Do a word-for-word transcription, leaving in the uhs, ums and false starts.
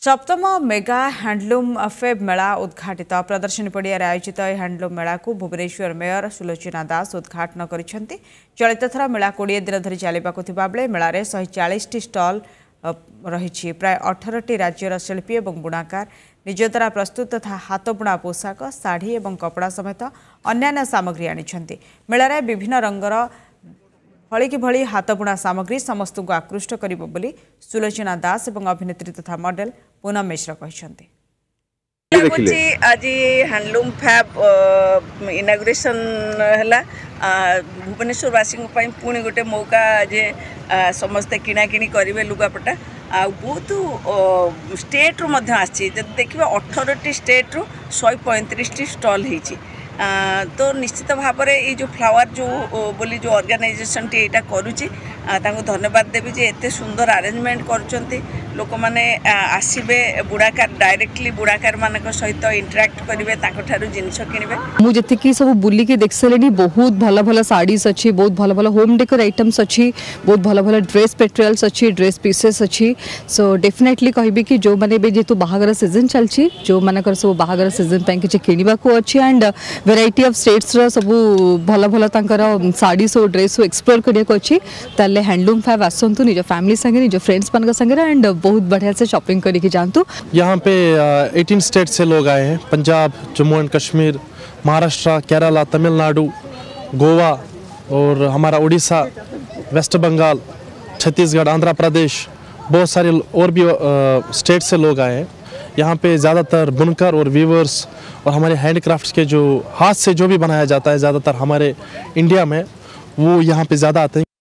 सप्तम mega handloom Feb मेला उद्घाटित प्रदर्शनी पड़िया आयोजित हैंडलूम मेला को भुवनेश्वर मेयर सुलोचना दास उद्घाटन करिसेंती। चलित थर मेला कोड़े दिन धरी चलवाक बेले मेलार शहे चालीस टी स्टल रही प्राय अठारह टी राज्यर शिल्पी और बुणाकार निज द्वारा प्रस्तुत तथा हाथ बुणा पोशाक शाढ़ी और कपड़ा समेत अन्य सामग्री आनिछंती। मेलार विभिन्न रंगर भली कि भली हाथ बुणा सामग्री समस्त को आकृष्ट करिबो बोली सुलोचना दास और अभिनेत्री तथा मॉडल पूनम मिश्र कहते। आज हैंडलूम फैब इनागुरेशन है भुवनेश्वरवासी पुणी गोटे मौका जे समस्ते किणाकिणी करेंगे लुगापटा आ बहुत स्टेट रु आसी देखिए अठारह टी स्टेट रु शहे पैंतीस टी स्टल होती। तो निश्चित भाव में ये जो फ्लावर जो बोली जो ऑर्गेनाइजेशन टी यहाँ करुच्ची धन्यवाद देवी जे एते सुंदर अरेंजमेंट कर लोक मैंने आसबे बुणाकार डायरेक्टली बुणाकार मान सहित इंटराक्ट करेंगे जिनस किणवे। मुझे सब बुलिकी देख सारे बहुत भल भल साड़ीज अच्छी बहुत भल भल होम डेकोर आइटम्स अच्छी बहुत भल भल ड्रेस मटेरियल्स अच्छी ड्रेस पीसेस अच्छी। सो डेफिनेटली कहबी कि जो मैंने जेहेतु बाहागर सीजन चलती जो मानकर सब बाहागर सीजन पे किसी किणवा को अच्छी एंड वेराइटी ऑफ स्टेट्स रो सब भल भल साड़ी सब ड्रेस एक्सप्लोर करने को अच्छी ताले हैंडलूम फैब आसतु निज फैमिली संगे निज फ्रेंड्स मान संगे एंड बहुत बढ़िया से शॉपिंग करके जातु। यहाँ पे अठारह स्टेट से लोग आए हैं, पंजाब, जम्मू एंड कश्मीर, महाराष्ट्र, केरला, तमिलनाडु, गोवा और हमारा उड़ीसा, वेस्ट बंगाल, छत्तीसगढ़, आंध्र प्रदेश, बहुत सारे और भी स्टेट से लोग आए हैं। यहाँ पे ज़्यादातर बुनकर और वीवर्स और हमारे हैंडक्राफ्ट्स के जो हाथ से जो भी बनाया जाता है ज़्यादातर हमारे इंडिया में वो यहाँ पे ज़्यादा आते हैं।